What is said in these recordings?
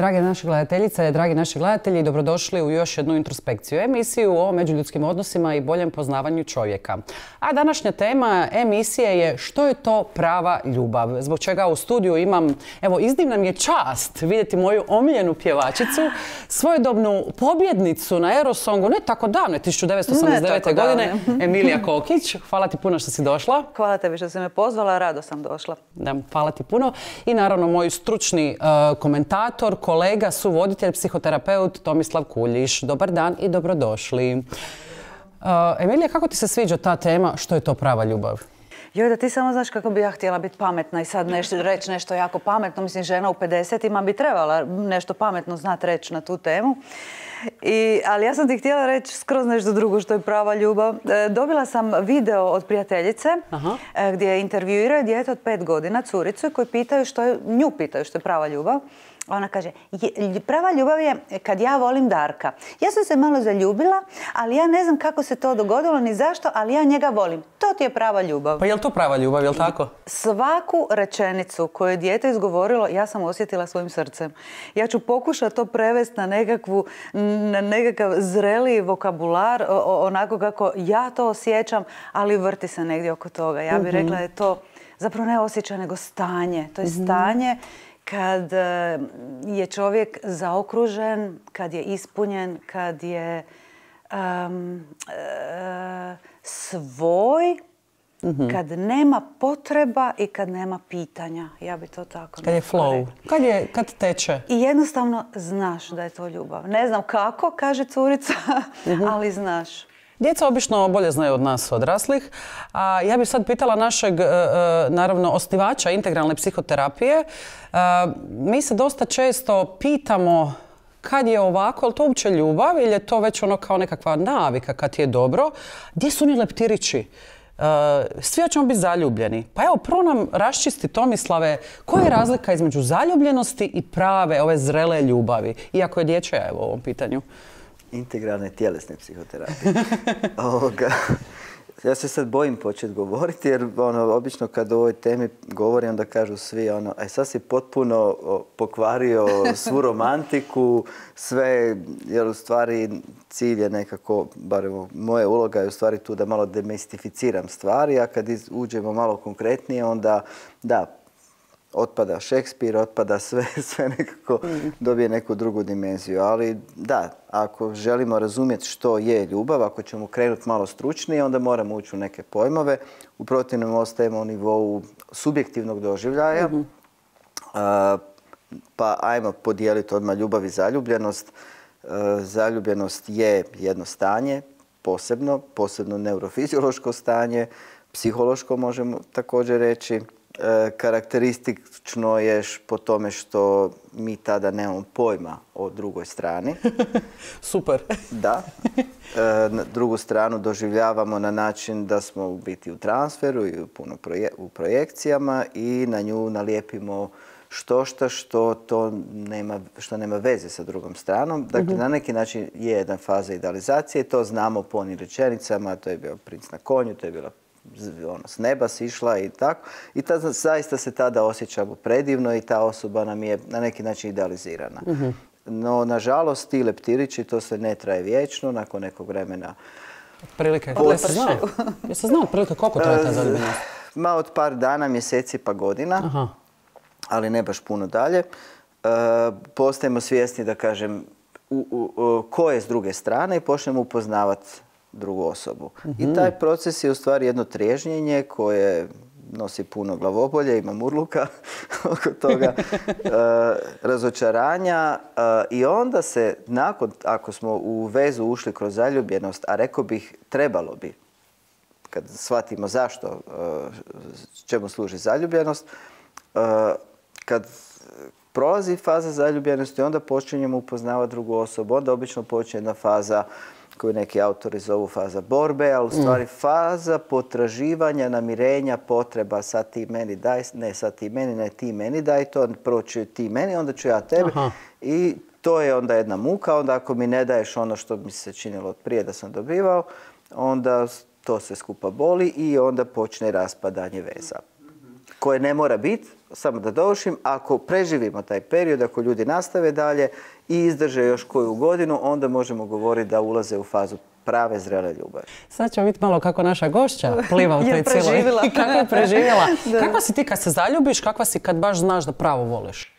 drage naše gledateljice, dragi naši gledatelji, dobrodošli u još jednu introspekciju emisiju o međuljudskim odnosima i boljem poznavanju čovjeka. A današnja tema emisije je što je to prava ljubav. Zbog čega u studiju imam, evo, iznimna mi je čast vidjeti moju omiljenu pjevačicu, svojedobnu pobjednicu na Eurosongu, ne tako davne, 1989. godine, Emilija Kokić. Hvala ti puno što si došla. Hvala tebi što si me pozvala, rado sam došla. Da, hvala ti puno. I naravno moj stručni komentator, kolega, suvoditelj, psihoterapeut Tomislav Kuljiš. Dobar dan i dobrodošli. Emilija, kako ti se sviđa ta tema što je to prava ljubav? Joj, da ti samo znaš kako bi ja htjela biti pametna i sad reći nešto jako pametno. Mislim, žena u 50-ima bi trebala nešto pametno znati reći na tu temu. Ali ja sam ti htjela reći skroz nešto drugo što je prava ljubav. Dobila sam video od prijateljice gdje intervjuiraju dijete od 5 godina, curicu, koji nju pitaju što je prava ljubav. Ona kaže, prava ljubav je kad ja volim Darka. Ja sam se malo zaljubila, ali ja ne znam kako se to dogodilo ni zašto, ali ja njega volim. To ti je prava ljubav. Pa je li to prava ljubav, je li tako? Svaku rečenicu koju je dijete izgovorilo, ja sam osjetila svojim srcem. Ja ću pokušati to prevesti na nekakav zreliji vokabular, onako kako ja to osjećam, ali vrti se negdje oko toga. Ja bih rekla da je to zapravo ne osjećaj, nego stanje. To je stanje kad je čovjek zaokružen, kad je ispunjen, kad je svoj, kad nema potreba i kad nema pitanja. Ja bi to tako. Kad je flow, kad teče. I jednostavno znaš da je to ljubav. Ne znam kako, kaže curica, ali znaš. Djeca obično bolje znaju od nas odraslih. A ja bih sad pitala našeg, naravno, osnivača integralne psihoterapije. Mi se dosta često pitamo kad je ovako, je li to uopće ljubav ili je to već ono kao nekakva navika kad je dobro? Gdje su oni leptirići? Svi ćemo biti zaljubljeni. Pa evo, prvo nam raščisti, Tomislave, koja je razlika između zaljubljenosti i prave, ove zrele ljubavi? Iako je dječja, evo, u ovom pitanju. Integralne tjelesne psihoterapije. Ja se sad bojim početi govoriti jer obično kad o ovoj temi govorim onda kažu svi sad si potpuno pokvario svu romantiku, sve, jer u stvari cilj je nekako, bar moja uloga je u stvari tu da malo demistificiram stvari, a kad uđemo malo konkretnije onda da, otpada Šekspir, otpada sve nekako dobije neku drugu dimenziju. Ali da, ako želimo razumjeti što je ljubav, ako ćemo krenuti malo stručnije, onda moramo ući u neke pojmove. U protivnom ostajemo u nivou subjektivnog doživljaja. Pa ajmo podijeliti odmah ljubav i zaljubljenost. Zaljubljenost je jedno stanje, posebno neurofiziološko stanje, psihološko možemo također reći. Karakteristično je po tome što mi tada nemamo pojma o drugoj strani. Super. Da. Drugu stranu doživljavamo na način da smo u biti u transferu i u projekcijama i na nju nalijepimo što nema veze sa drugom stranom. Dakle, na neki način je jedna faza idealizacije. To znamo po onim rečenicama. To je bio princ na konju, to je bila s neba si išla i tako. I zaista se tada osjećamo predivno i ta osoba nam je na neki način idealizirana. No, nažalost, ti leptirići, to se ne traje vječno, nakon nekog vremena. Otprilike, jesi znao otprilike koliko traje ta zaljubljenost? Od par dana, mjeseci pa godina, ali ne baš puno dalje. Postajemo svjesni, da kažem, ko je s druge strane i počnemo upoznavati drugu osobu. I taj proces je u stvari jedno triježnjenje koje nosi puno glavobolje, ima murluka oko toga, razočaranja i onda se ako smo u vezu ušli kroz zaljubljenost, a rekao bih trebalo bi, kad shvatimo zašto, čemu služi zaljubljenost, kad prolazi faza zaljubljenosti, onda počinjemo upoznavati drugu osobu, onda obično počne jedna faza koju neki autori zovu faza borbe, ali u stvari faza potraživanja, namirenja, potreba sad ti meni daj, ne sad ti meni, ne ti meni daj to, prvo ću ti meni, onda ću ja tebi. I to je onda jedna muka, onda ako mi ne daješ ono što mi se činilo od prije da sam dobivao, onda to se skupa boli i onda počne raspadanje veza. koje ne mora biti, samo da dovršim, ako preživimo taj period, ako ljudi nastave dalje i izdrže još koju godinu, onda možemo govoriti da ulaze u fazu prave zrele ljubavi. Sad ćemo vidjeti malo kako naša gošća pliva u toj cijeloj. Kako je preživjela. Kakva si ti kad se zaljubiš, kakva si kad baš znaš da pravo voliš?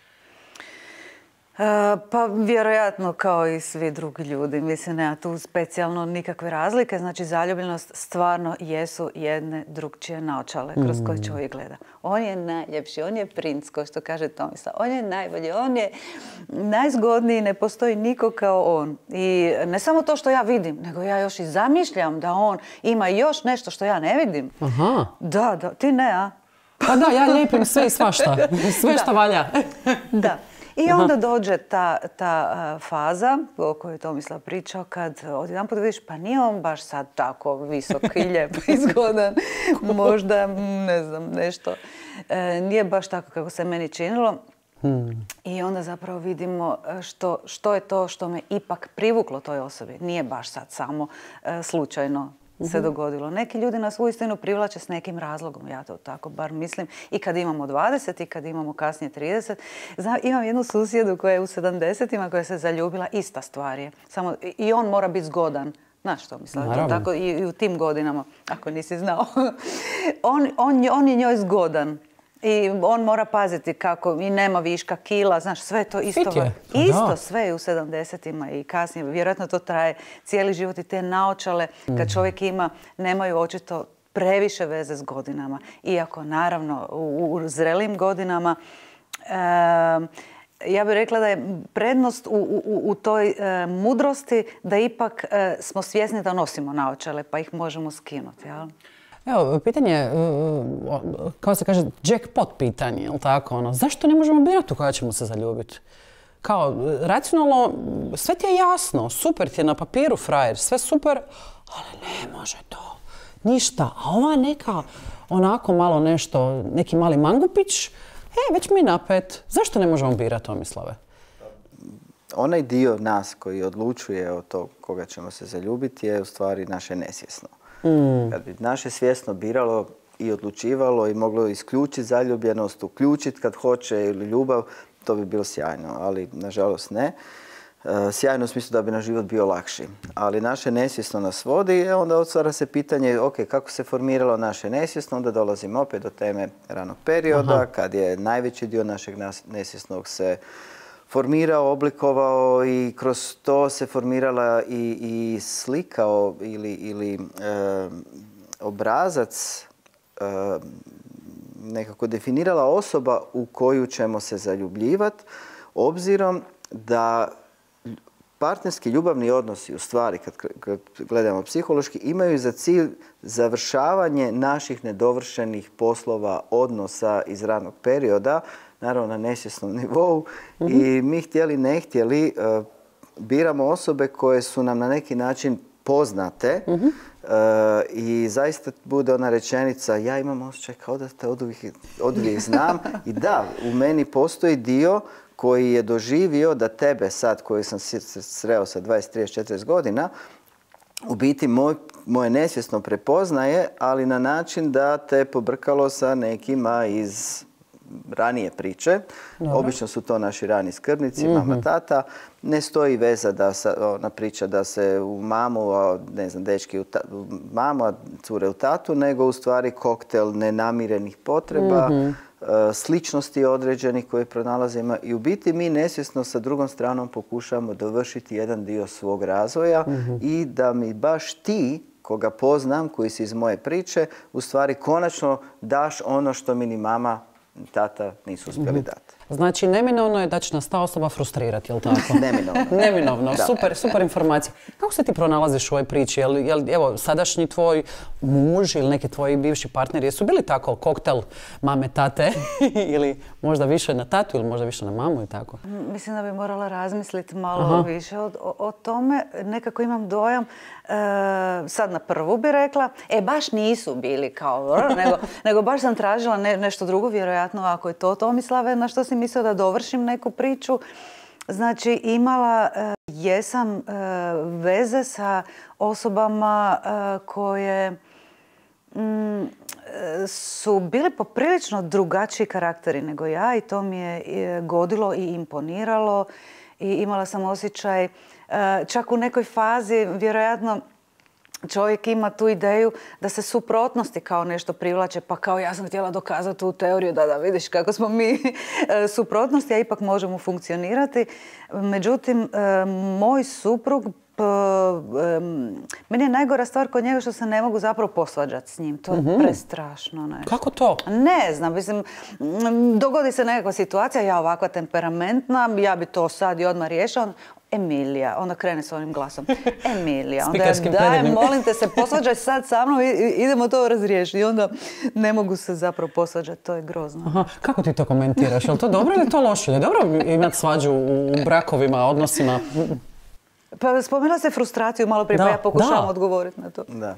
Pa vjerojatno kao i svi drugi ljudi. Mislim, nema tu specijalno nikakve razlike. Znači, zaljubljenost stvarno jesu jedne drugčije naočale kroz koje čovjek gleda. On je najljepši, on je princ, kao što kaže Tomislav. On je najbolji, on je najzgodniji, ne postoji niko kao on. I ne samo to što ja vidim, nego ja još i zamišljam da on ima još nešto što ja ne vidim. Aha. Da, ti ne, a? Pa da, ja lijepim sve i svašta. Sve što valja. Da. I onda dođe ta faza o kojoj je Tomislav pričao, kad odjedanput vidiš pa nije on baš sad tako visok i lijep i zgodan, možda ne znam nešto. Nije baš tako kako se meni činilo. I onda zapravo vidimo što je to što me ipak privuklo toj osobi. Nije baš sad samo slučajno se dogodilo. Neki ljudi nas uistinu privlače s nekim razlogom, ja to tako bar mislim. I kad imamo 20 i kad imamo kasnije 30. Imam jednu susjedu koja je u 70-ima koja se zaljubila, ista stvar je. Samo i on mora biti zgodan. Znaš što mislim? Tako i u tim godinama, ako nisi znao. On je njoj zgodan. I on mora paziti kako i nema viška kila, znaš, sve to isto. Isto sve u 70-ima i kasnije. Vjerojatno to traje cijeli život i te naočale kad čovjek ima, nemaju očito previše veze s godinama. Iako naravno u zrelim godinama ja bih rekla da je prednost u toj mudrosti da ipak smo svjesni da nosimo naočale pa ih možemo skinuti, jel? Evo, pitanje, kao se kaže, jackpot pitanje, je li tako? Zašto ne možemo birati u koja ćemo se zaljubiti? Kao, racionalno, sve ti je jasno, super ti je na papiru frajer, sve super, ali ne može to. Ništa. A ova neka, onako malo nešto, neki mali mangupić, već mi je napet. Zašto ne možemo birati, Tomislave? Onaj dio nas koji odlučuje o to koga ćemo se zaljubiti je u stvari naše nesvjesno. Kad bi naše svjesno biralo i odlučivalo i moglo isključiti zaljubljenost, uključiti kad hoće ili ljubav, to bi bilo sjajno, ali nažalost ne. Sjajno u smislu da bi naš život bio lakši. Ali naše nesvjesno nas vodi, onda otvara se pitanje, ok, kako se formiralo naše nesvjesno, onda dolazimo opet do teme ranog perioda, kad je najveći dio našeg nesvjesnog se formirao, oblikovao i kroz to se formirala i slikao ili obrazac, nekako definirala osoba u koju ćemo se zaljubljivati, obzirom da partnerski ljubavni odnosi, u stvari, kad gledamo psihološki, imaju za cilj završavanje naših nedovršenih poslova, odnosa iz ranog perioda, naravno na nesvjesnom nivou. I mi htjeli, ne htjeli, biramo osobe koje su nam na neki način poznate i zaista bude ona rečenica ja imam osjećaj kao da te oduvijek znam. I da, u meni postoji dio koji je doživio da tebe sad, koji sam se sreo sa 20, 30, 40 godina, u biti moje nesvjesno prepoznaje, ali na način da te pobrkalo sa nekima iz ranije priče. Obično su to naši rani skrbnici, mama, tata. Ne stoji veza da ona priča da se u mamu, ne znam, dečki u mamu, a cure u tatu, nego u stvari koktel nenamirenih potreba, sličnosti određenih koje pronalazimo i u biti mi nesvjesno sa drugom stranom pokušamo dovršiti jedan dio svog razvoja i da mi baš ti, koga poznam, koji si iz moje priče, u stvari konačno daš ono što mi ni mama ni tata nisu uspjeli dati. Znači, neminovno je da će nas ta osoba frustrirati, je li tako? Neminovno. Neminovno, super informacija. Kako se ti pronalaziš u ovoj priči? Evo, sadašnji tvoj muž ili neki tvoji bivši partneri, jesu bili tako koktel mame, tate ili možda više na tatu ili možda više na mamu i tako? Mislim da bi morala razmisliti malo više o tome. Nekako imam dojam, sad na prvu bi rekla, baš nisu bili kao, nego baš sam tražila nešto drugo, vjerojatno ako je to Tomislave, na što si mislio da dovršim neku priču. Znači, imala jesam veze sa osobama koje su bili poprilično drugačiji karakteri nego ja i to mi je godilo i imponiralo i imala sam osjećaj, čak u nekoj fazi, vjerojatno čovjek ima tu ideju da se suprotnosti kao nešto privlače, pa kao ja sam htjela dokazati tu teoriju da vidiš kako smo mi suprotnosti, a ipak možemo funkcionirati. Međutim, moj suprug, meni je najgora stvar kod njega što se ne mogu zapravo posvađati s njim. To je prestrašno. Ne. Kako to? Ne znam, mislim, dogodi se nekakva situacija, ja ovakva temperamentna, ja bi to sad i odmah riješila. Emilija, onda krene s onim glasom. Emilija, onda daj, molim te se, posvađaj sad sa mnom, idemo to razriješiti. I onda ne mogu se zapravo posvađati, to je grozno. Aha, kako ti to komentiraš? Je li to dobro ili to loše? Je dobro imati svađu u brakovima, odnosima? Pa spomenula se frustraciju malo prije, pa ja pokušavam odgovoriti na to. Da.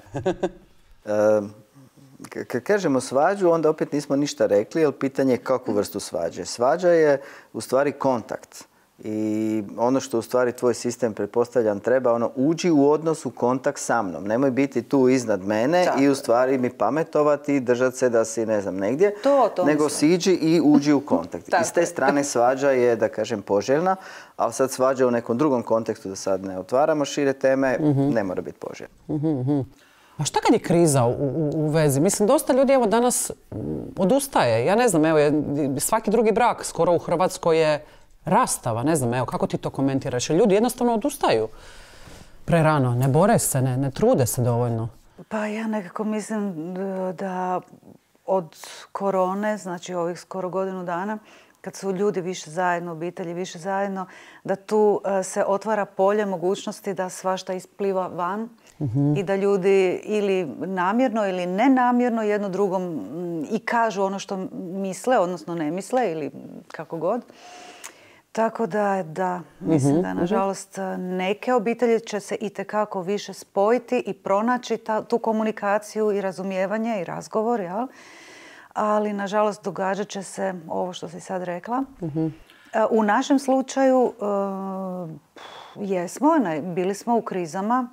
Kad kažemo svađu, onda opet nismo ništa rekli, jer pitanje je kakvu vrstu svađe. Svađa je u stvari kontakt. I ono što u stvari tvoj sistem, pretpostavljam, treba, uđi u odnos u kontakt sa mnom. Nemoj biti tu iznad mene i u stvari mi pametovati i držati se da si, ne znam, negdje. Nego siđi i uđi u kontakt. I s te strane svađa je, da kažem, poželjna, ali sad svađa u nekom drugom kontekstu, da sad ne otvaramo šire teme, ne mora biti poželjna. A šta kad je kriza u vezi? Mislim, dosta ljudi evo danas odustaje. Ja ne znam, evo, svaki drugi brak skoro u Hrvatskoj je rastava, ne znam, evo, kako ti to komentiraš? Ljudi jednostavno odustaju prerano, ne bore se, ne trude se dovoljno. Pa ja nekako mislim da od korone, znači ovih skoro godinu dana, kad su ljudi više zajedno, obitelji više zajedno, da tu se otvara polje mogućnosti da svašta ispliva van i da ljudi ili namjerno ili nenamjerno jedno drugom i kažu ono što misle, odnosno ne misle ili kako god. Tako da, mislim da nažalost neke obitelji će se itekako više spojiti i pronaći tu komunikaciju i razumijevanje i razgovor, jel? Ali nažalost događat će se ovo što si sad rekla. U našem slučaju bili smo u krizama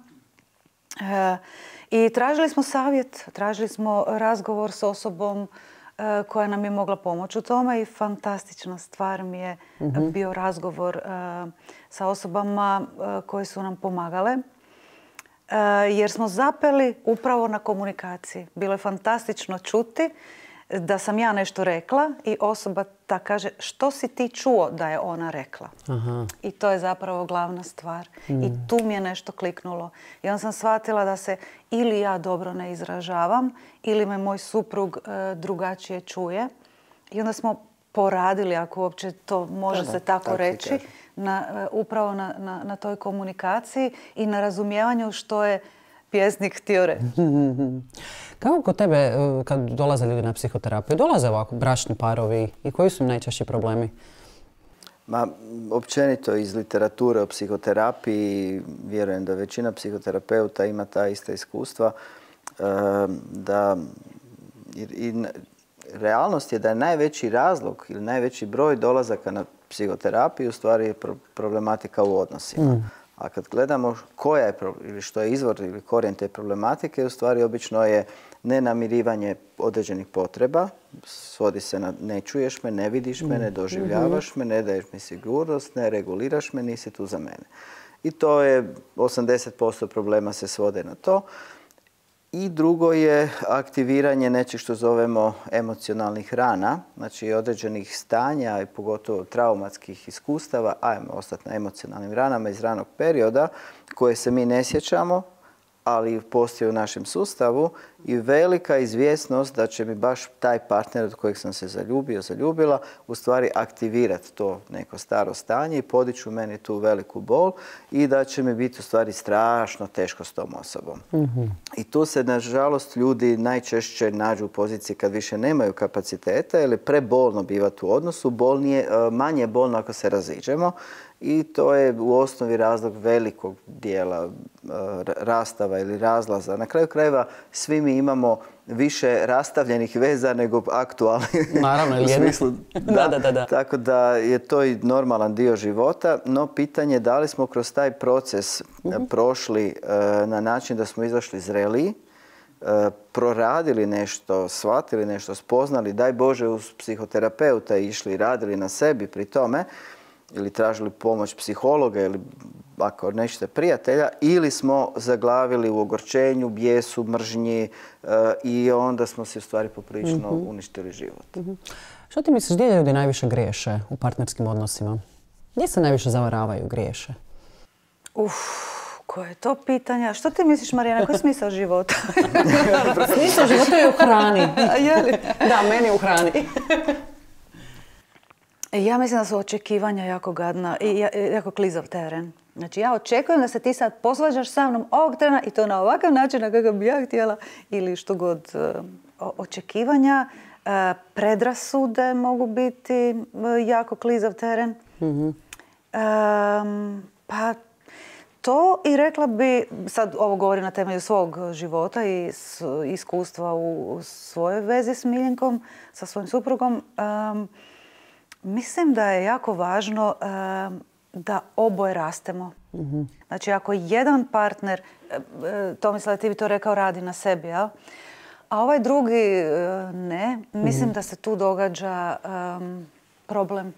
i tražili smo savjet, tražili smo razgovor s osobom koja nam je mogla pomoći u tome i fantastična stvar mi je bio razgovor sa osobama koje su nam pomagale jer smo zapeli upravo na komunikaciji. Bilo je fantastično čuti da sam ja nešto rekla i osoba ta kaže što si ti čuo da je ona rekla. Aha. I to je zapravo glavna stvar. I tu mi je nešto kliknulo. I onda sam shvatila da se ili ja dobro ne izražavam ili me moj suprug drugačije čuje. I onda smo poradili, ako uopće to može se tako reći, upravo na toj komunikaciji i na razumijevanju što je pjesnik htio reći. Kako kod tebe, kad dolaze ljudi na psihoterapiju, dolaze ovako bračni parovi i koji su im najčešći problemi? Općenito iz literature o psihoterapiji, vjerujem da većina psihoterapeuta ima ta ista iskustva, da realnost je da je najveći razlog ili najveći broj dolazaka na psihoterapiju u stvari je problematika u odnosima. A kad gledamo koja je ili što je izvor ili korijen te problematike, u stvari obično je nenamirivanje određenih potreba. Svodi se na ne čuješ me, ne vidiš me, ne doživljavaš me, ne daješ mi sigurnost, ne reguliraš me, nisi tu za mene. I to je 80% problema se svode na to. I drugo je aktiviranje nečeg što zovemo emocionalnih rana, znači određenih stanja i pogotovo traumatskih iskustava, ajmo ostati na emocionalnim ranama iz ranog perioda koje se mi ne sjećamo, ali postoji u našem sustavu i velika izvjesnost da će mi baš taj partner od kojeg sam se zaljubila, u stvari aktivirati to neko staro stanje i podići u meni tu veliku bol i da će mi biti u stvari strašno teško s tom osobom. I tu se, nažalost, ljudi najčešće nađu u poziciji kad više nemaju kapaciteta ili prebolno bivati u odnosu, manje bolno ako se raziđemo. I to je u osnovi razlog velikog dijela rastava ili razlaza. Na kraju krajeva svi mi imamo više rastavljenih veza nego aktualnih. Naravno, u smislu, da. Tako da je to i normalan dio života, no pitanje je da li smo kroz taj proces prošli na način da smo izašli zreliji, proradili nešto, shvatili nešto, spoznali, daj Bože uz psihoterapeuta išli, radili na sebi pri tome, ili tražili pomoć psihologa ili ako nećete prijatelja, ili smo zaglavili u ogorčenju, bijesu, mržnji i onda smo se u stvari poprilično uništili život. Što ti misliš, gdje ljudi najviše griješe u partnerskim odnosima? Gdje se najviše zavaravaju, griješe? Koje je to pitanje? Što ti misliš, Marijana, koji je smisao života? Smisao života je u hrani. Je li? Da, meni u hrani. Ja mislim da su očekivanja jako gadna i jako klizav teren. Znači, ja očekujem da se ti sad posvađaš sa mnom ovog trena i to na ovakav način na kakav bi ja htjela ili što god. Očekivanja, predrasude mogu biti jako klizav teren. Pa to i rekla bi, sad ovo govorim na temelju svog života i iskustva u svojoj vezi s Miljenkom, sa svojim suprugom. Mislim da je jako važno da oboje rastemo. Znači, ako jedan partner, Tomislav, ti bi to rekao, radi na sebi, jel? A ovaj drugi ne, mislim da se tu događa problem.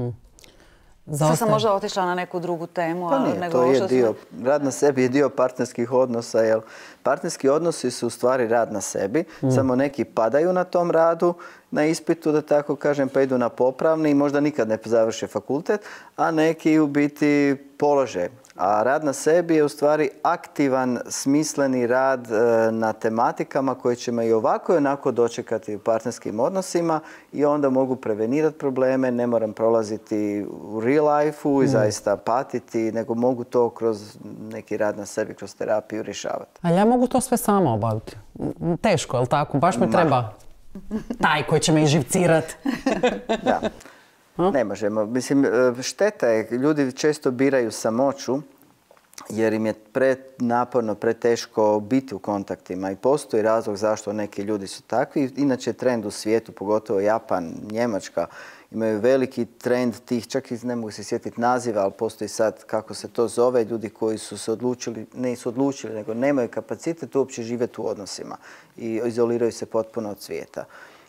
Sad sam možda otišla na neku drugu temu. Pa nije, to je dio, rad na sebi je dio partnerskih odnosa, jer partnerski odnosi su u stvari rad na sebi, samo neki padaju na tom radu, na ispitu, da tako kažem, pa idu na popravni i možda nikad ne završe fakultet, a neki u biti polože. A rad na sebi je u stvari aktivan, smisleni rad na tematikama koje ćemo i ovako i onako dočekati u partnerskim odnosima i onda mogu prevenirati probleme, ne moram prolaziti u real life-u i zaista patiti, nego mogu to kroz neki rad na sebi, kroz terapiju rješavati. Ali ja mogu to sve sama obaviti. Teško, je li tako? Baš mi treba taj koji će me izživcirati. Da. Ne možemo. Mislim, šteta je, ljudi često biraju samoću jer im je prenaporno, preteško biti u kontaktima i postoji razlog zašto neki ljudi su takvi. Inače, trend u svijetu, pogotovo Japan, Njemačka, imaju veliki trend tih, čak i ne mogu se sjetiti naziva, ali postoji sad kako se to zove, ljudi koji su se odlučili, nisu odlučili, nego nemaju kapacitet uopće živjeti u odnosima i izoliraju se potpuno od svijeta.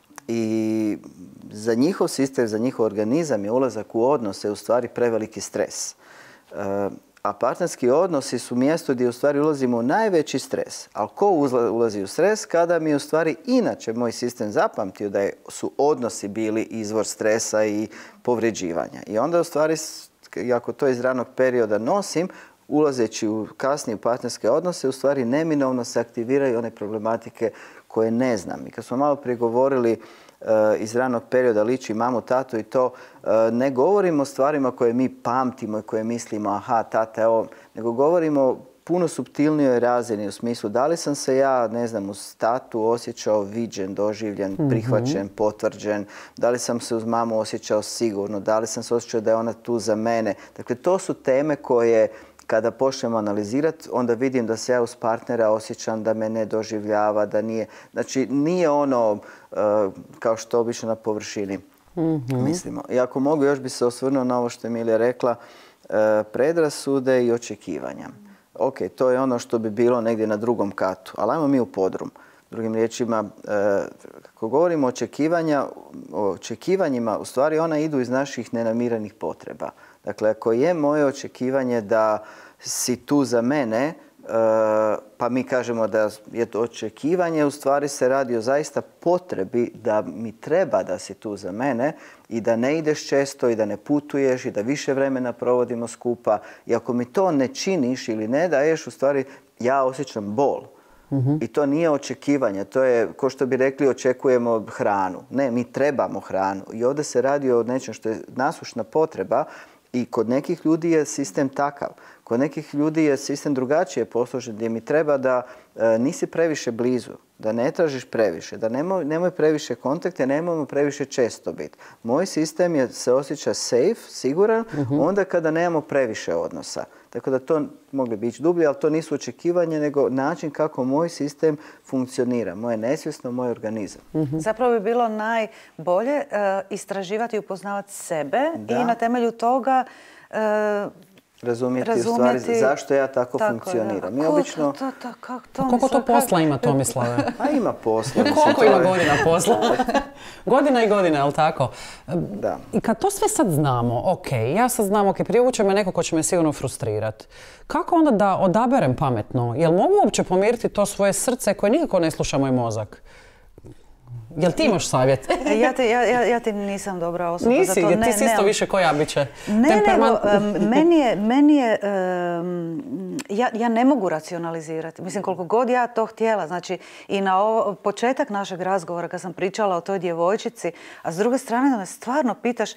I za njihov sistem, za njihov organizam je ulazak u odnose u stvari preveliki stres. A partnerski odnosi su mjesto gdje u stvari ulazimo u najveći stres. Ali ko ulazi u stres? Kada mi u stvari inače moj sistem zapamtio da su odnosi bili izvor stresa i povređivanja. I onda u stvari, ako to iz ranog perioda nosim, ulazeći u kasnije partnerske odnose, u stvari neminovno se aktiviraju one problematike koje ne znam. I kad smo malo prije govorili iz ranog perioda liči mamu, tatu i to, ne govorimo o stvarima koje mi pamtimo i koje mislimo aha, tata je ovo, nego govorimo puno suptilnijoj razini u smislu da li sam se ja, ne znam, uz tatu osjećao viđen, doživljen, prihvaćen, potvrđen, da li sam se uz mamu osjećao sigurno, da li sam se osjećao da je ona tu za mene. Dakle, to su teme koje kada počnemo analizirati, onda vidim da se ja uz partnera osjećam da me ne doživljava, da nije... Znači, nije ono kao što obično na površini mislimo. I ako mogu, još bi se osvrnuo na ovo što je Emilija rekla, predrasude i očekivanja. Ok, to je ono što bi bilo negdje na drugom katu, ali ajmo mi u podrum. Drugim riječima, kako govorimo o očekivanjima, u stvari ona idu iz naših nenamiranih potreba. Dakle, ako je moje očekivanje da si tu za mene, pa mi kažemo da je to očekivanje, u stvari se radi o zaista potrebi da mi treba da si tu za mene i da ne ideš često i da ne putuješ i da više vremena provodimo skupa. I ako mi to ne činiš ili ne daješ, u stvari ja osjećam bol. I to nije očekivanje, to je, ko što bi rekli, očekujemo hranu. Ne, mi trebamo hranu. I ovdje se radi o nečem što je nasušna potreba i kod nekih ljudi je sistem takav. Kod nekih ljudi je sistem drugačije posložen gdje mi treba da nisi previše blizu, da ne tražiš previše, da nemoj previše kontakte, nemojmo previše često biti. Moj sistem se osjeća safe, siguran, onda kada nemamo previše odnosa. Tako da to mogli biti dublje, ali to nisu očekivanje, nego način kako moj sistem funkcionira. Moje nesvjesno, moj organizam. Zapravo bi bilo najbolje istraživati i upoznavati sebe i na temelju toga razumjeti u stvari zašto ja tako funkcioniram. Mi obično... Koliko to posla ima, Tomislave? A ima posla. Koliko ima godina posla? Godina i godina, je li tako? Da. I kad to sve sad znamo, ok, ja sad znam, ok, privuče me neko ko će me sigurno frustrirati. Kako onda da odaberem pametno? Jel mogu uopće pomiriti to svoje srce koje nikako ne sluša moj mozak? Jel ti imaš savjet? Ja ti nisam dobra osoba Nisi, za to. Nisi, ti si isto više koja biće. Ja ne mogu racionalizirati. Mislim, koliko god ja to htjela. Znači, i na početak našeg razgovora kad sam pričala o toj djevojčici, a s druge strane da me stvarno pitaš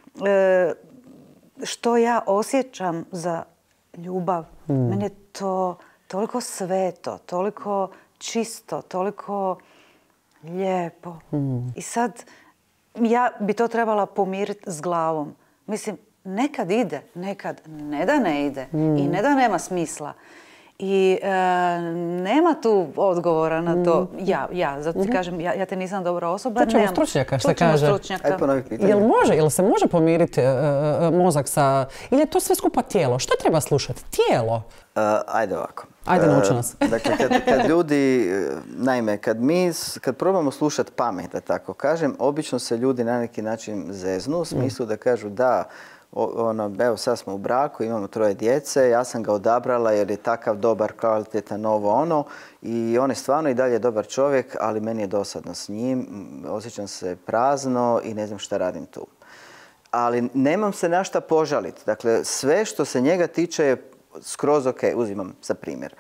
što ja osjećam za ljubav. Meni je to toliko sveto, toliko čisto, toliko lijepo. I sad ja bi to trebala pomiriti s glavom. Mislim, nekad ide, nekad ne da ne ide i ne da nema smisla. I nema tu odgovora na to. Zato ti kažem, ja te nisam dobra osoba. Čućemo stručnjaka, što kaže. Jel se može pomiriti mozak sa... Ili je to sve skupa tijelo? Što treba slušati? Tijelo? Ajde ovako. Ajde, nauči nas. Dakle, kad ljudi, naime, kad probamo slušati pamet, da tako kažem, obično se ljudi na neki način zeznu u smislu da kažu da, evo sad smo u braku, imamo 3 djece, ja sam ga odabrala jer je takav dobar, kvalitetan, i on je stvarno i dalje dobar čovjek, ali meni je dosadno s njim, osjećam se prazno i ne znam šta radim tu. Ali nemam se na šta požaliti. Dakle, sve što se njega tiče je skroz ok, uzimam za primjer.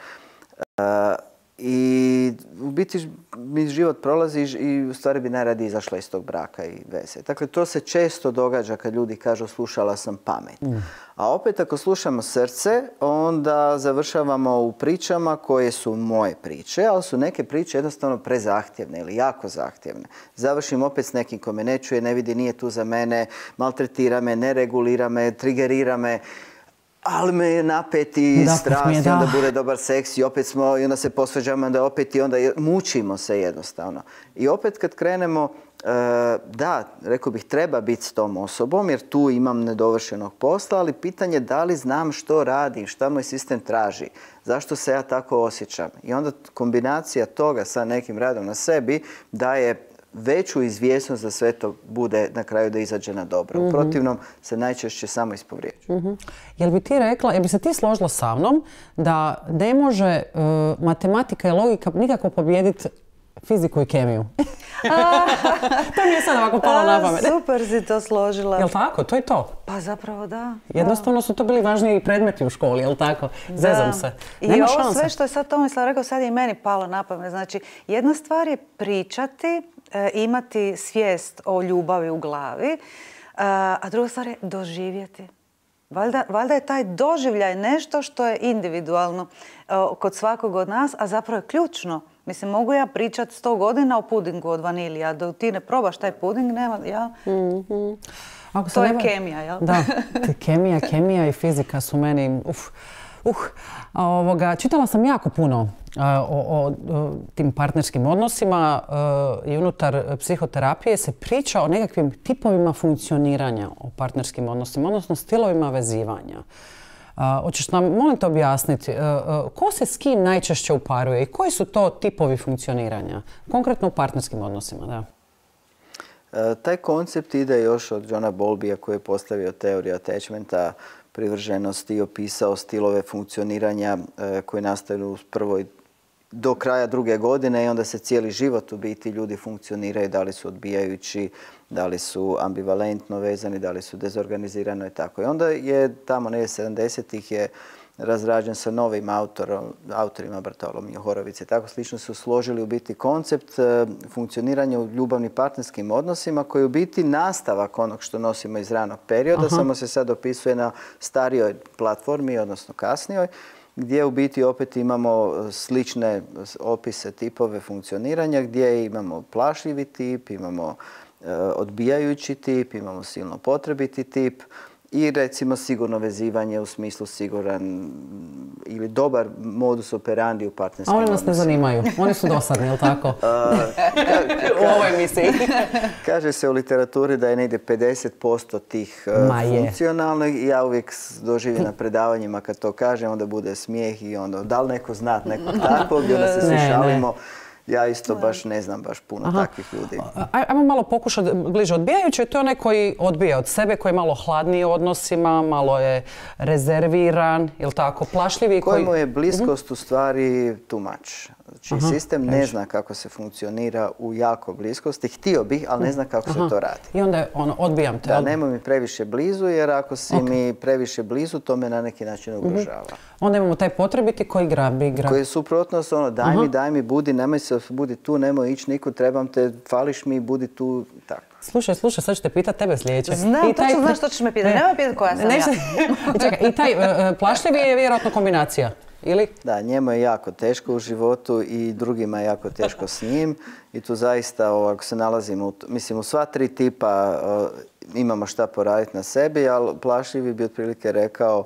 I u biti mi život prolazi i u stvari bi najradije izašla iz tog braka i veze. Dakle, to se često događa kad ljudi kažu slušala sam pamet. A opet ako slušamo srce, onda završavamo u pričama koje su moje priče, ali su neke priče jednostavno prezahtjevne ili jako zahtjevne. Završim opet s nekim ko me ne čuje, ne vidi, nije tu za mene, maltretira me, ne regulira me, trigerira me. Ali me je napeti strast i onda bude dobar seks i opet smo, i onda se posvađamo, onda opet i onda mučimo se jednostavno. I opet kad krenemo, da, rekao bih, treba biti s tom osobom jer tu imam nedovršenog posla, ali pitanje je da li znam što radim, šta moj sistem traži, zašto se ja tako osjećam. I onda kombinacija toga sa nekim radom na sebi daje veću izvjesnost da sve to bude na kraju da izađe na dobro. U protivnom se najčešće samo ispovrijeđuje. Jel bi se ti složila sa mnom da ne može matematika i logika nikako pobijediti fiziku i kemiju? To mi je sad ovako palo na pamet. Super si to složila. Jel tako? To je to? Pa zapravo da. Jednostavno su to bili važniji predmeti u školi, jel tako? Zezam se. I ovo sve što je sad Tomislav rekao, sad je i meni palo na pamet. Znači, jedna stvar je pričati, imati svijest o ljubavi u glavi, a druga stvar je doživjeti. Valjda je taj doživljaj nešto što je individualno kod svakog od nas, a zapravo je ključno. Mislim, mogu ja pričati 100 godina o pudingu od vanilija, a da ti ne probaš taj puding, nema, jel? To je kemija, jel? Da, kemija i fizika su meni, čitala sam jako puno o tim partnerskim odnosima i unutar psihoterapije se priča o nekakvim tipovima funkcioniranja o partnerskim odnosima, odnosno stilovima vezivanja. Hoćeš nam, molim te objasniti, ko se s kim najčešće uparuje i koji su to tipovi funkcioniranja, konkretno u partnerskim odnosima? Da. Taj koncept ide još od Johna Bowlbya koji je postavio teoriju attachmenta, privrženosti i opisao stilove funkcioniranja koji nastaju do kraja 2. godine i onda se cijeli život u biti ljudi funkcioniraju, da li su odbijajući, da li su ambivalentno vezani, da li su dezorganizirano i tako. I onda je tamo 70-ih je razrađen sa novim autorima Bartolomeo Horowitz i tako slično su složili u biti koncept funkcioniranja u ljubavnim partnerskim odnosima koji je u biti nastavak onog što nosimo iz ranog perioda, samo se sad opisuje na starijoj platformi, odnosno kasnijoj, gdje u biti opet imamo slične opise, tipove funkcioniranja, gdje imamo plašljivi tip, imamo odbijajući tip, imamo silno potrebiti tip I recimo sigurno vezivanje u smislu siguran ili dobar modus operandi u partnerskim A oni nas ne odnosima. zanimaju. Oni su dosadni, jel tako? U ovoj emisiji. Kaže se u literaturi da je negdje 50% tih funkcionalnih i ja uvijek doživim na predavanjima kad to kažem, onda bude smijeh i onda da li neko zna nekog takvog i onda se svi šalimo. Ja isto baš ne znam baš puno takvih ljudi. Ajmo malo pokušati bliže. Odbijajući je to onaj koji odbija od sebe, koji je malo hladniji u odnosima, malo je rezerviran, je li tako, plašljivi. Kojemu je bliskost u stvari too much. Znači, sistem ne zna kako se funkcionira u jako bliskosti. Htio bih, ali ne zna kako se to radi. I onda je odbijam te. Da, nemoj mi previše blizu, jer ako si mi previše blizu, to me na neki način ugrožava. Onda imamo taj potrebiti koji grabi. Koji je suprotnost, daj mi, budi, nemoj se, budi tu, nemoj ići nikud, trebam te, fališ mi, budi tu, tako. Slušaj, sad ću te pitati tebe sljedeće. Znam, točno znaš što ćeš me pitati. Nemoj pitati koja sam ja. Čekaj, i taj plašljivi je vjerojatno kombinacija. Ili? Da, njemu je jako teško u životu i drugima je jako teško s njim. I tu zaista, ako se nalazimo, u sva tri tipa imamo šta poraditi na sebi, ali plašljivi bi otprilike rekao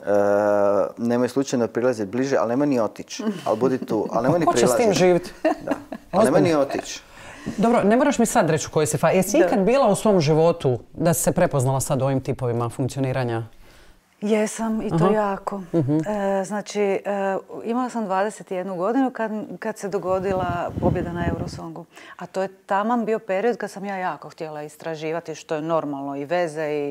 nemoj slučajno prilaziti bliže, ali nemoj ni otići. Ali budi tu, ali nemoj ni prilaziti. Ko će s tim živjeti? Da, ali nemoj ni otići. Dobro, ne moraš mi sad reći u kojoj se fazi. Jesi ikad bila u svom životu da si se prepoznala sad u ovim tipovima funkcioniranja? Jesam i to jako. Znači, imala sam 21 godinu kad se dogodila pobjeda na Eurosongu. A to je taman bio period kad sam ja jako htjela istraživati što je normalno i veze i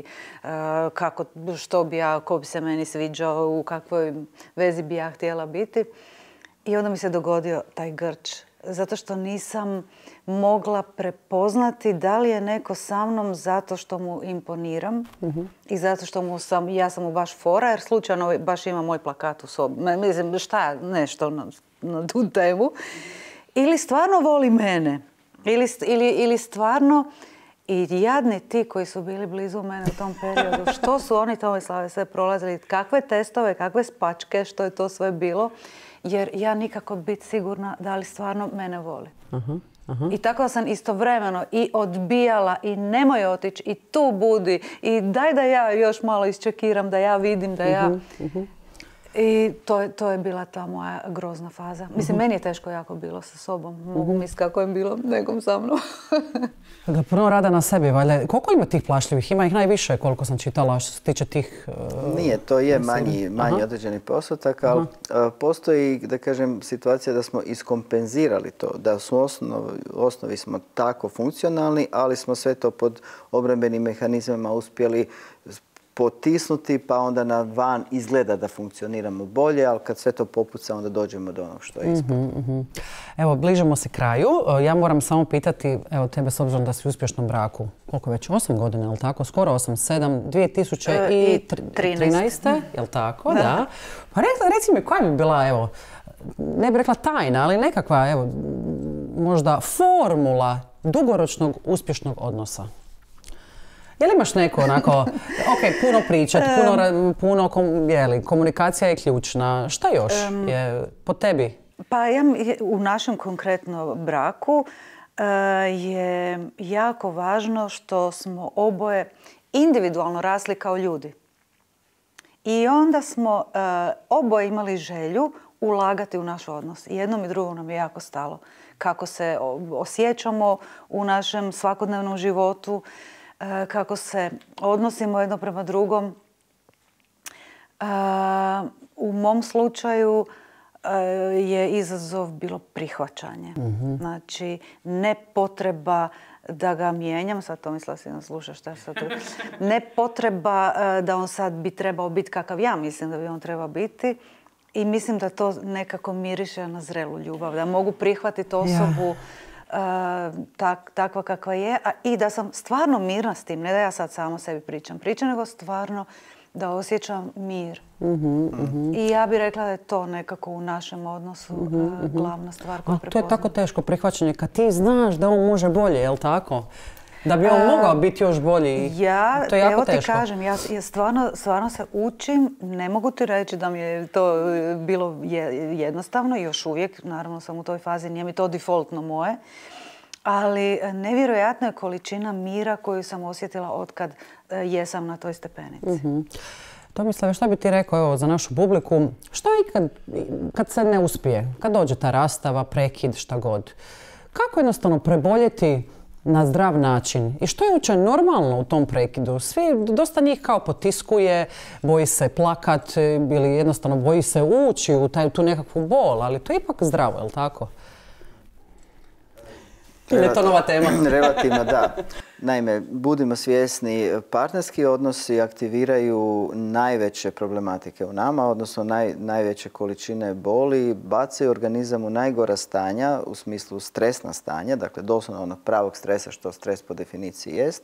ko bi se meni sviđao, u kakvoj vezi bi ja htjela biti. I onda mi se dogodio taj grč. Zato što nisam mogla prepoznati da li je neko sa mnom zato što mu imponiram i zato što ja sam mu baš fora, jer slučajno baš ima moj plakat u sobi. Mislim, nešto na tu temu. Ili stvarno voli mene. Ili stvarno i jadni ti koji su bili blizu mene u tom periodu. Što su oni Tomislave sve prolazili? Kakve testove, kakve spačke, što je to sve bilo? Jer ja nikako biti sigurna da li stvarno mene voli. I tako sam istovremeno i odbijala i nemoj otići i tu budi i daj da ja još malo isčekiram, da ja vidim, da ja... I to je bila ta moja grozna faza. Mislim, meni je teško jako bilo sa sobom. Mogu misliti kako je bilo nekom sa mnom. Da puno rada na sebi, valjda. Koliko ima tih plašljivih? Ima ih najviše, koliko sam čitala što se tiče tih... Nije, to je manji određeni postotak, ali postoji, da kažem, situacija da smo iskompenzirali to, da su u osnovi smo tako funkcionalni, ali smo sve to pod obrambenim mehanizmima uspjeli potisnuti, pa onda na van izgleda da funkcioniramo bolje, ali kad sve to popuca, onda dođemo do onog što je ispod. Evo, bližimo se kraju. Ja moram samo pitati, evo, tebe s obzirom da si u uspješnom braku, koliko već, 8 godina, je li tako? Skoro 8, 7, 2013. Je li tako? Da. Pa reci mi, koja bi bila, evo, ne bih rekla tajna, ali nekakva, evo, možda formula dugoročnog uspješnog odnosa? Je li imaš neko onako, puno pričati, komunikacija je ključna. Šta još je po tebi? Pa u našem konkretno braku je jako važno što smo oboje individualno rasli kao ljudi. I onda smo oboje imali želju ulagati u naš odnos. Jednom i drugom nam je jako stalo. Kako se osjećamo u našem svakodnevnom životu, kako se odnosimo jedno prema drugom. U mom slučaju je izazov bilo prihvaćanje. Znači, ne potreba da ga mijenjam, sad Tomislav si nas sluša šta sad tu, ne potreba da on sad bi trebao biti kakav ja mislim da bi on trebao biti. I mislim da to nekako miriše na zrelu ljubav, da mogu prihvatiti osobu takva kakva je i da sam stvarno mirna s tim, ne da ja sad samo sebi pričam, nego stvarno da osjećam mir. I ja bih rekla da je to nekako u našem odnosu glavna stvar koju prepoznam. To je tako teško prihvaćanje kad ti znaš da on može bolje, je li tako? Da bi on mogao biti još bolji. To je jako teško. Ti kažem, ja stvarno se učim. Ne mogu ti reći da mi je to bilo jednostavno. Još uvijek, naravno sam u toj fazi, nije mi to defaultno moje. Ali nevjerojatna je količina mira koju sam osjetila otkad jesam na toj stepenici. Tomislave, što bi ti rekao evo, za našu publiku? Što je kad se ne uspije? Kad dođe ta rastava, prekid, šta god? Kako jednostavno preboljeti na zdrav način? I što je uopće normalno u tom prekidu? Dosta njih kao potiskuje, boji se plakat ili jednostavno boji se ući u tu nekakvu bol, ali to je ipak zdravo, je li tako? Ili je to nova tema? Relativno da. Naime, budimo svjesni, partnerski odnosi aktiviraju najveće problematike u nama, odnosno najveće količine boli, bacaju organizam u najgora stanja, u smislu stresna stanja, dakle doslovno onog pravog stresa što stres po definiciji jest,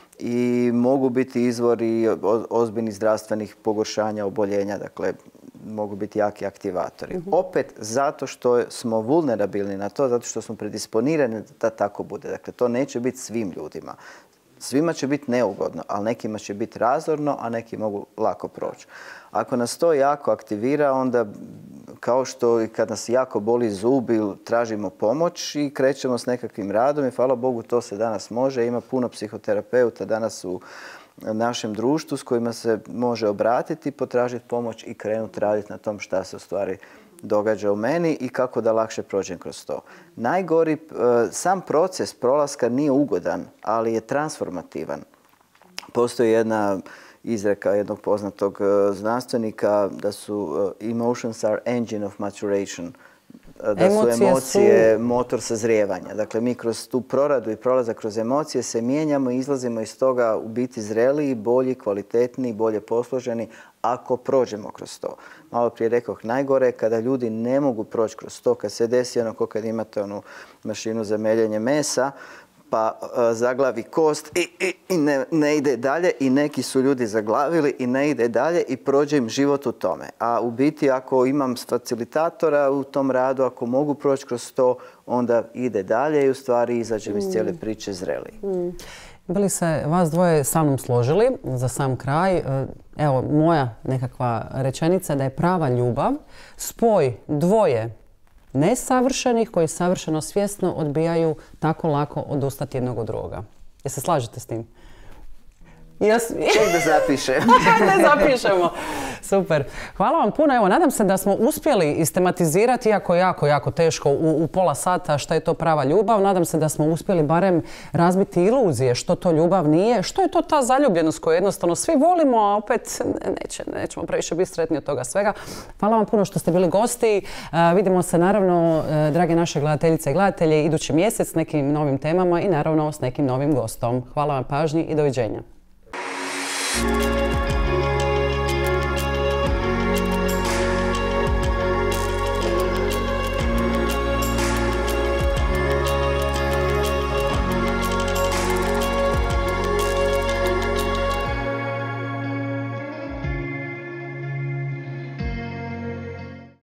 i mogu biti izvori ozbiljnih zdravstvenih pogoršanja, oboljenja, dakle mogu biti jaki aktivatori. Opet zato što smo vulnerabilni na to, zato što smo predisponirani da tako bude. Dakle, to neće biti svim ljudima. Svima će biti neugodno, ali nekima će biti razorno, a neki mogu lako proći. Ako nas to jako aktivira, onda kao što i kad nas jako boli zub, tražimo pomoć i krećemo s nekakvim radom i hvala Bogu to se danas može. Ima puno psihoterapeuta danas u našem društvu s kojima se može obratiti, potražiti pomoć i krenuti raditi na tom šta se u stvari događa u meni i kako da lakše prođem kroz to. Najgori, sam proces prolaska nije ugodan, ali je transformativan. Postoji jedna izreka jednog poznatog znanstvenika da su emotions are engine of maturation. Da su emocije motor sazrijevanja. Dakle, mi kroz tu proradu i prolazak kroz emocije se mijenjamo i izlazimo iz toga u biti zreliji, bolji, kvalitetniji, bolje posloženi ako prođemo kroz to. Malo prije rekoh, najgore je kada ljudi ne mogu proći kroz to, kad se desi ono kao kad imate onu mašinu za meljenje mesa, pa zaglavi kost i ne ide dalje i neki su ljudi zaglavili i ne ide dalje i prođe im život u tome. A u biti ako imam facilitatora u tom radu, ako mogu proći kroz to, onda ide dalje i u stvari izađem iz cijele priče zreliji. Bili se vas dvoje sa mnom složili za sam kraj. Evo, moja nekakva rečenica da je prava ljubav spoj dvoje nesavršenih koji savršeno svjesno odbijaju tako lako odustati jednog od drugoga. Jel se slažete s tim? Ček da zapišem. Da zapišemo. Super. Hvala vam puno. Evo, nadam se da smo uspjeli istematizirati, iako je jako teško u pola sata, šta je to prava ljubav. Nadam se da smo uspjeli barem razbiti iluzije što to ljubav nije, što je to ta zaljubljenost koju jednostavno svi volimo, a opet nećemo previše biti sretni od toga svega. Hvala vam puno što ste bili gosti. Vidimo se naravno, drage naše gledateljice i gledatelji, idući mjesec s nekim novim temama i naravno s nekim novim gostom. Hvala vam pažnji i doviđenja.